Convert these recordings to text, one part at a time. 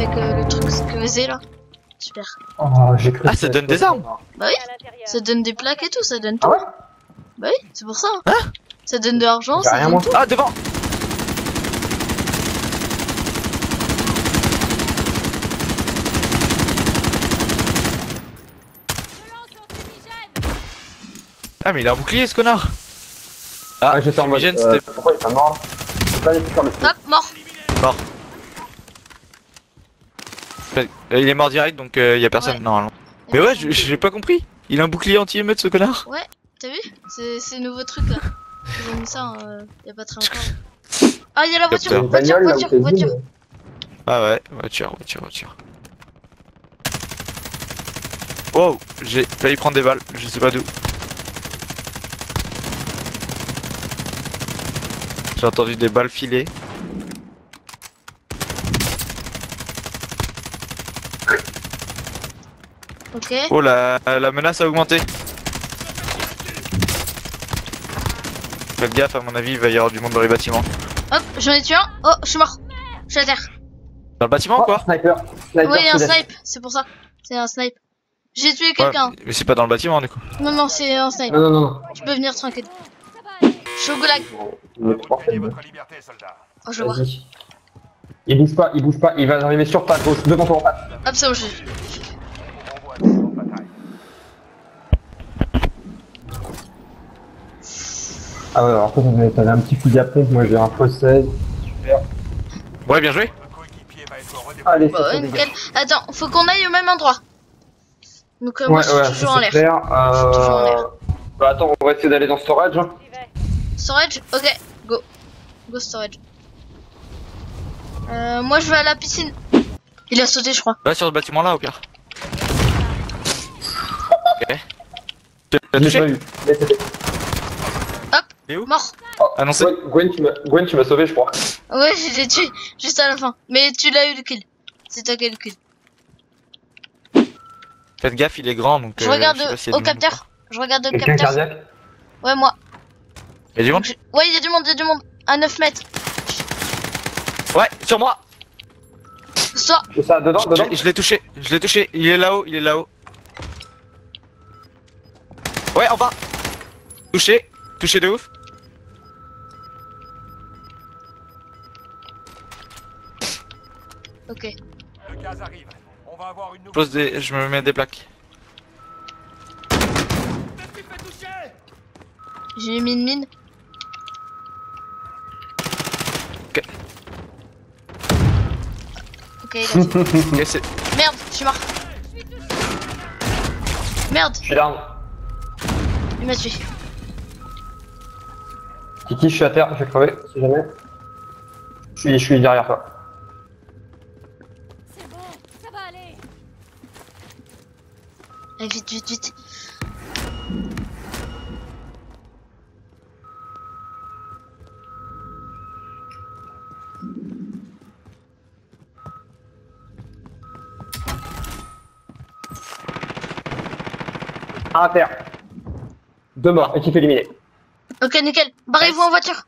avec le truc sécurisé là. Super. Oh, j'ai cru Ah, ça donne des armes. Bah oui, ça donne des plaques et tout, ça donne tout. Ah ouais? Bah oui, c'est pour ça. Hein. Ça donne de l'argent, J'ai ça rien, donne moi. tout. Ah, devant. Ah, mais il a un bouclier ce connard. Ah, Ah, j'étais en mode. fumigène, c'était Pourquoi il est pas mort? C'est pas les sur le Hop, mort. mort. Il est mort direct donc y a personne Ouais. normalement. Mais ouais, j'ai pas compris. Il a un bouclier anti-émeute ce connard. Ouais, t'as vu? C'est le nouveau truc là. Ils ont mis ça y a pas très longtemps. Ah, y a la voiture, Capteur. voiture, bagnole, là, voiture, où t'es voiture. vide. Ah ouais, voiture. Wow, j'ai failli prendre des balles, je sais pas d'où. J'ai entendu des balles filer. Ok. Oh la menace a augmenté. Faites gaffe, à mon avis, il va y avoir du monde dans les bâtiments. Hop, j'en ai tué un. Oh, je suis mort. Je suis à terre. Dans le bâtiment ou Oh, quoi? sniper. Sniper. Oui, un sud-est. snipe, c'est pour ça. C'est un snipe. J'ai tué Ouais, quelqu'un. mais c'est pas dans le bâtiment du coup. Non, non, c'est un snipe. Non, non, non. Tu peux venir tranquille. Je suis au goulag. Il est trop Gagnez faible. votre liberté, soldat. Oh, je vois. Vas-y. Il bouge pas, il va arriver sur ta gauche, devant toi en face. Hop, c'est bon, je... Envoie un en bataille. Ah ouais, alors t'avais un petit fusil à pompe, moi j'ai un faux 16. Super. Ouais, bien joué. Votre coéquipier va être redéployé. Allez, Bah ouais, c'est nickel. Attends, faut qu'on aille au même endroit. Donc moi, Ouais, je suis ouais, toujours ça, en c'est l'air. clair. Je suis toujours en l'air. Bah attends, on va essayer d'aller dans storage. Hein. Storage, ok, go. Go storage. Moi, je vais à la piscine. Il a sauté, je crois. Va sur ce bâtiment là au pire. Ok. Tu l'as J'ai touché? pas eu. Mais c'était- Il est où? Mort. Oh, Annoncé. Gwen, tu m'as sauvé, je crois. Ouais, je l'ai tué juste à la fin. Mais tu l'as eu le kill. C'est toi qui as eu le kill. Faites gaffe, il est grand donc. Je regarde sais pas s'il y a au du monde ou capteur. Je regarde le Quelqu'un capteur. cardiaque? Ouais, moi. pas. Il y a du monde? Ouais, il y a du monde, il y a du monde. À 9 mètres. Ouais, sur moi. Soit. C'est ça, dedans, dedans. Je l'ai touché, il est là-haut, Ouais, en bas. Touché de ouf. Ok. Le gaz arrive. On va avoir une Je nouvelle. me mets des plaques. J'ai mis une mine. Ok. Ok, il a tué. Ok, c'est. Merde, je suis mort. Merde, Je suis down. il m'a tué. Kiki, je suis à terre, je vais crever, si jamais. Je suis derrière toi. C'est bon, ça va aller. Allez, vite, vite, vite. À terre. Deux morts, équipe éliminée. Ok, nickel. Barrez-vous en voiture.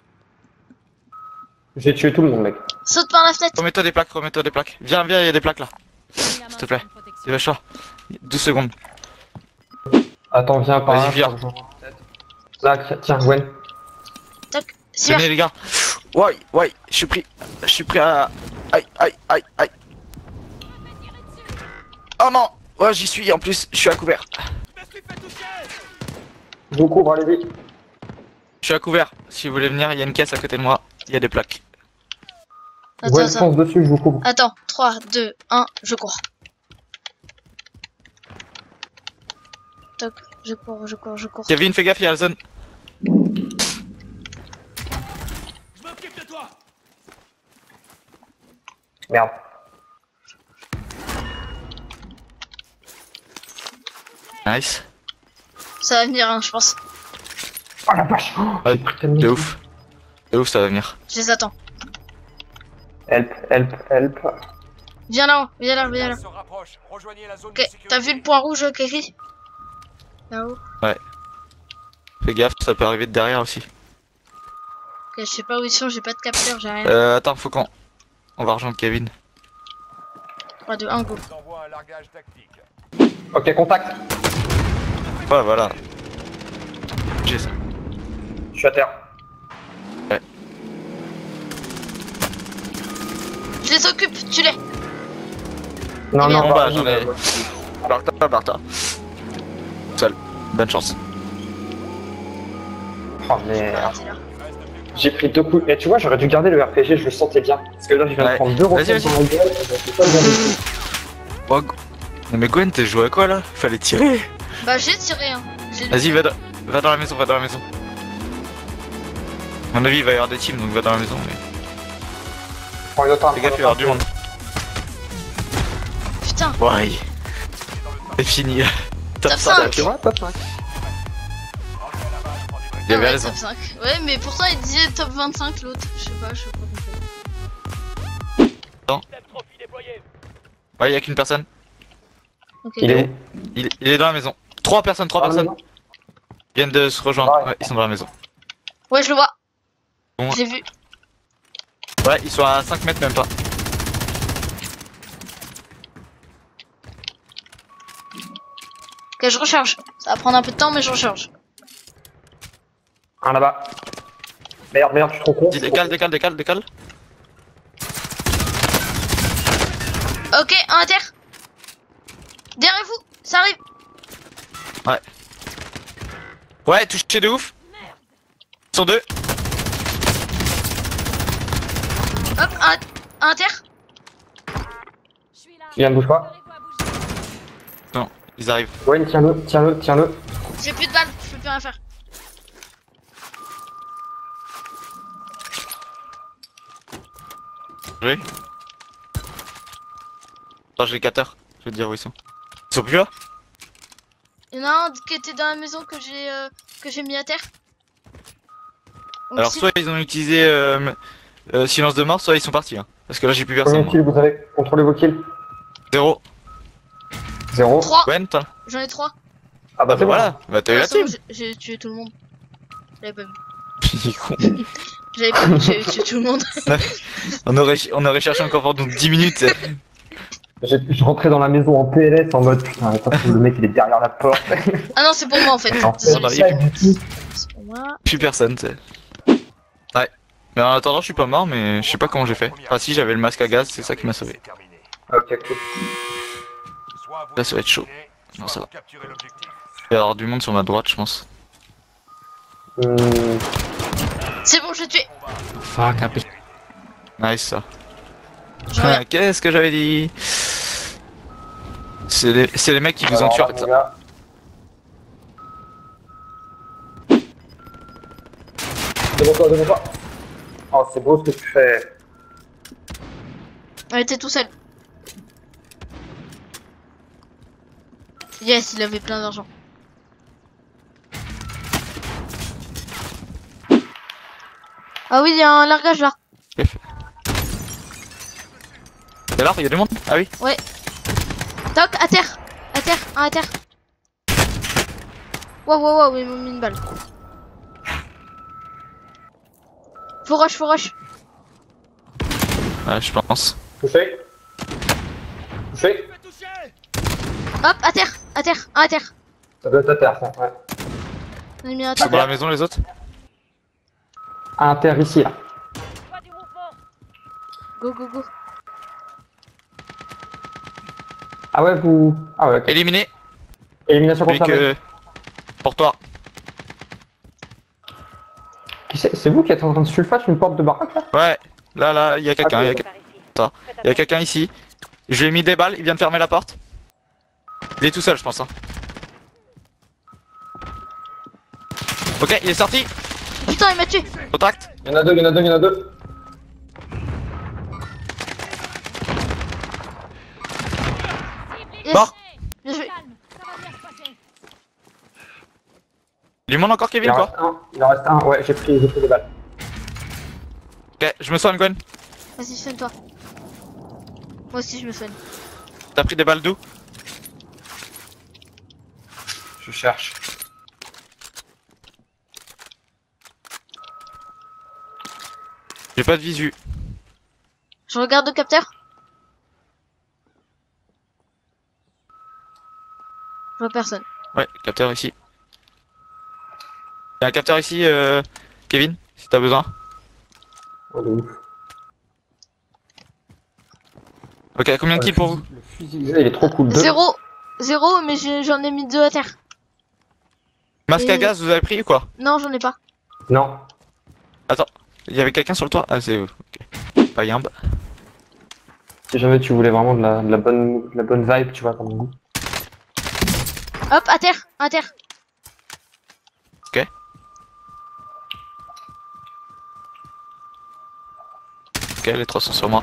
J'ai tué tout le monde, mec. Saute par la fenêtre. Remets-toi des plaques. Viens, il y a des plaques là. S'il te plaît. C'est vachement. 12 secondes. Attends, viens par Vas-y, là. viens. Là, tiens, Gwen. Tac. Cyber. Venez les gars. Ouais, je suis pris à. Aïe. Oh non. Ouais, j'y suis en plus, je suis à couvert. Je vous couvre, allez vite. Je suis à couvert. Si vous voulez venir, il y a une caisse à côté de moi. Il y a des plaques. Attends, Gwen attends. fonce dessus, je vous couvre. Attends. 3, 2, 1, je cours. Toc. Je cours. Kevin, fais gaffe, il y a la zone. Merde. Nice. Ça va venir, hein, je pense. Oh la vache. Ouais, J'ai pris tellement de de- ouf. De ouf, ça va venir. Je les attends. Help. Viens là-haut. Viens là, Le viens là. gaz se rapproche. Rejoignez la zone Ok, de sécurité. t'as vu le point rouge, Kéry? Là-haut. Fais gaffe, ça peut arriver de derrière aussi. Ok, je sais pas où ils sont, j'ai pas de capteur, j'ai rien. Attends, faut qu'on. On va rejoindre Kevin. Ouais, de 1 go. Je vous envoie un largage tactique. Ok, contact. Ouais, voilà. J'ai ça. Je suis à terre. Je les occupe, tu les. Non, Eh non, Bon bah, vas-y, j'en ai. vas-y. Barta. Seul. Bonne chance. Oh merde. Ah, t'es là. J'ai pris 2 coups. Et tu vois, j'aurais dû garder le RPG, je le sentais bien. Parce que là, je viens de Ouais. prendre 2 Vas-y, roquettes vas-y. dans la gueule. Et je sais pas bien du tout. Oh, non mais Gwen, t'es joué à quoi là? Fallait tirer. Bah, j'ai tiré, hein. Vas-y, va dans la maison, va dans la maison. À mon avis, il va y avoir des teams, donc va dans la maison. Mais... Prends une autre arme. Fais gaffe, il va y avoir du monde. Putain, Ouais. C'est fini là. Top Top 5. 5. Tu vois, top 5. Il avait ouais, raison. top 5. Ouais, mais pourtant il disait top 25 l'autre. Je sais pas compris. Ouais, il y a qu'une personne. Ok. Il est où? Il est dans la maison. 3 personnes, 3 Dans la personnes. maison. Ils viennent de se rejoindre. Ouais. Ouais, ils sont dans la maison. Ouais, je le vois. Bon. Je l'ai vu. Ouais, ils sont à 5 mètres même pas. Ok, je recharge. Ça va prendre un peu de temps, mais je recharge. Un là-bas. Merde, je suis trop con. Dis, décale. Ok, un à terre. Derrière vous, ça arrive. Ouais, touché de ouf. Ils sont 2. Hop, un à terre. Viens, ne bouge pas. Non, ils arrivent. Gwen, tiens-le. J'ai plus de balles, je peux plus rien faire. Oui. Attends, j'ai les capteurs. Je vais te dire où ils sont. Ils sont plus là? Il y en a un qui était dans la maison que j'ai mis à terre. Donc, Alors, si- soit ils ont utilisé silence de mort, soit ils sont partis. Hein. Parce que là, j'ai plus personne. Combien de Moi. kills vous avez? Contrôlez vos kills. 0. 0. 3. Gwen, t'as. J'en ai 3. Ah bah c'est bon. Voilà. Bah, t'as eu la team. J'ai tué tout le monde. J'avais pas vu. Il est con. J'avais pas vu, j'ai tué tout le monde. on aurait cherché encore pendant 10 minutes. Je rentrais dans la maison en PLS en mode putain, attends, le mec il est derrière la porte. Ah non, c'est pour moi en fait. En fait, Désolé, pas du tout. c'est pour moi. Plus personne, tu sais. Ouais. Mais en attendant, je suis pas mort, mais je sais pas comment j'ai fait. Ah si, j'avais le masque à gaz, c'est ça qui m'a sauvé. Ok, cool. Là, ça va être chaud. Non, ça va. Capturer l'objectif. Il va y avoir du monde sur ma droite, je pense. C'est bon, je l'ai tué. Fuck, un peu. Nice, ça. Je reviens. Qu'est-ce que j'avais dit? C'est les mecs qui vous ont tué en fait, ça. Devant toi. Oh, c'est beau ce que tu fais. Elle était tout seul. Yes, il avait plein d'argent. Ah oui, il y a un largage là. Et alors, il y a du monde? Ah oui? Ouais. Toc, à terre. À terre, un à terre. Wow, ils m'ont mis une balle. Faut rush. Ouais, je pense. Touché. Hop, à terre, un à terre. Ça doit être à terre, ça, ouais. On est mis un à Ils sont terre. dans la maison, les autres? À terre ici, là. Go. Ah ouais, vous. Ah ouais, ok. Éliminé. Élimination Plus confirmée. que... Pour toi. C'est vous qui êtes en train de sulfate une porte de baraque là? Ouais. Là, il y a quelqu'un. Ah, Il y a quelqu'un ici. Je lui ai mis des balles, il vient de fermer la porte. Il est tout seul, je pense. Hein. Ok, il est sorti. Putain, il m'a tué. Contact. Il y en a deux. Yes. Mort. Bien joué. Il lui manque encore Kevin, quoi. Il en reste un, ouais, j'ai pris des balles. Ok, je me soigne, Gwen. Vas-y, soigne-toi. Moi aussi, je me soigne. T'as pris des balles d'où? Je cherche. J'ai pas de visu. Je regarde le capteur. pas personne. Ouais, capteur ici. Y'a un capteur ici, Kevin, si t'as besoin. Oh, de ouf. Ok, combien de kills pour vous? Le fusil que j'ai, il est trop cool. 0, mais j'en ai mis 2 à terre. Masque à Et- gaz, vous avez pris ou quoi? Non, j'en ai pas. Non. Il y avait quelqu'un sur le toit? Ah, c'est ok. Pas Yimb. Si jamais tu voulais vraiment de la bonne vibe, tu vois, comme goût. Hop, à terre, à terre. Ok, les 3 sont sur moi.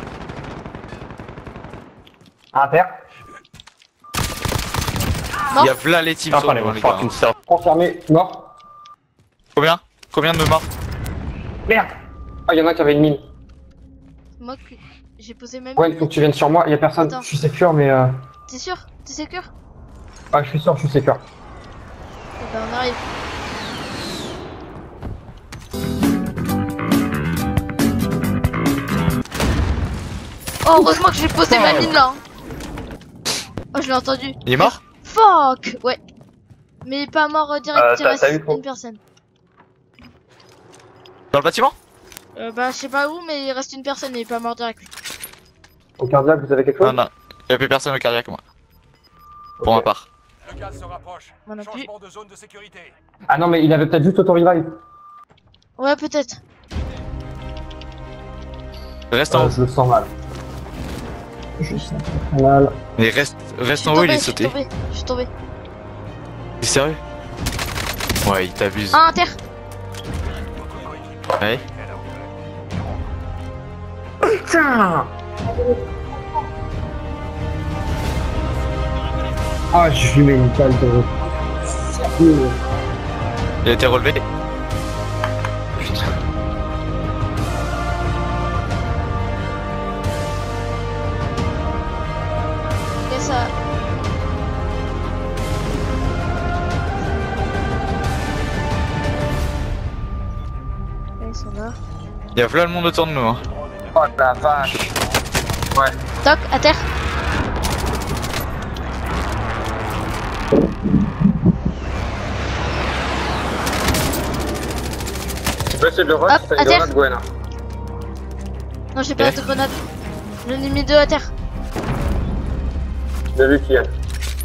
À terre. Il y a v'là les teams sur moi, les gars. Confirmé. Mort. Combien? Combien de morts? Merde. Ah, il y en a qui avait une mine. Moi, j'ai posé même. Ouais, il faut que tu viennes sur moi. Il y a personne. Attends. Je suis sécure, mais T'es sûr? T'es sécure? Ah, je suis sûr, je suis sécure. Eh ben, on arrive. Oh, heureusement que j'ai posé ma mine là. Oh, je l'ai entendu. Il est mort? Fuck! Ouais. Mais pas mort direct, il t'as reste eu quoi? une personne. Dans le bâtiment? Bah, je sais pas où, mais il reste une personne et il est pas mort direct. Au cardiaque, vous avez quelque chose? Non, non. Y'a plus personne au cardiaque, moi. Pour ma part. Le gaz se rapproche. Moi non plus. Changement de zone de sécurité. Ah non, mais il avait peut-être juste auto-revive. Ouais, peut-être. Reste en haut. Je le sens mal. Je le sens très mal. Mais reste en haut, il est sauté. Je suis tombé. T'es sérieux? Ouais, il t'abuse. Ah, à terre. Ouais. Putain! Ah, je lui mets une balle de... Sérieux. Il a été relevé. Ok, ça. Ok, ils sont là. Il y a v'là le monde autour de nous. Hein. Oh la vache. Ouais. Toc, à terre. Tu peux essayer de le rush, Hop, t'as à une terre. grenade, Gwen. Non, j'ai pas Ok. de grenade. J'en ai mis 2 à terre. J'ai vu qui est.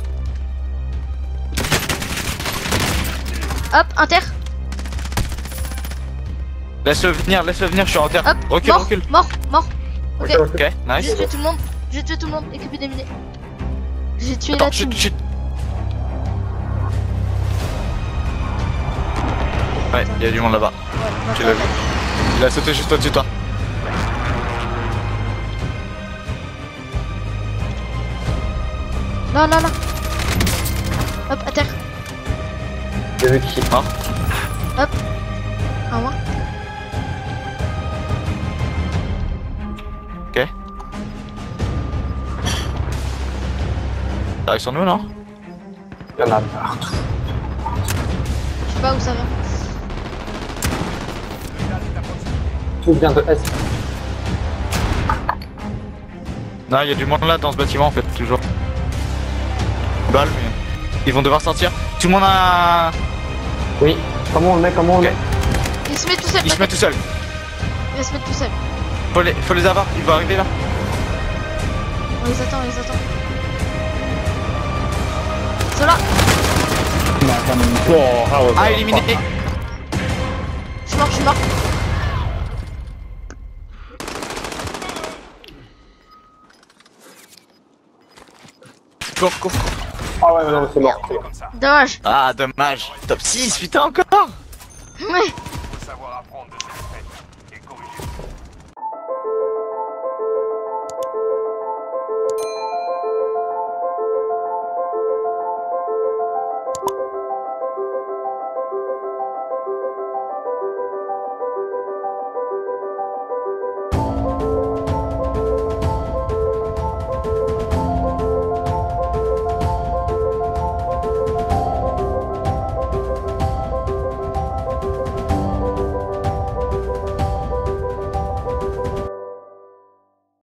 Hop, un terre. Laisse-le venir, je suis en terre. Hop, Recule, mort, recule. mort, mort. Ok, Ok, nice. j'ai tué tout le monde. J'ai tué tout le monde. Équipé des minés. J'ai tué Attends, la team. chute. Ouais, il y a du monde là-bas. Ouais, Tu l'as vu. Il a sauté juste au-dessus de toi. Non, non, non. Hop, à terre. J'ai vu qui. Mort. Un moins. Ok. Ça arrive sur nous, non? Il y en a partout. Je sais pas où ça vient. Le gaz est à proximité. Tout vient de S. Non, il y a du monde là dans ce bâtiment en fait, toujours. Balle, mais ils vont devoir sortir. Tout le monde a. Oui. Comment on le met? Comment on le Ok. met? Il se met tout seul. Il se met tout seul. Il va se mettre tout seul. Faut les avoir, ils vont arriver là. On les attend, on les attend. Ils sont là. Ah, éliminé. Je suis mort, je suis mort. Cours. Ah ouais, non, c'est mort. Comme ça. Dommage. Ah, dommage. Top 6, putain, encore. Ouais.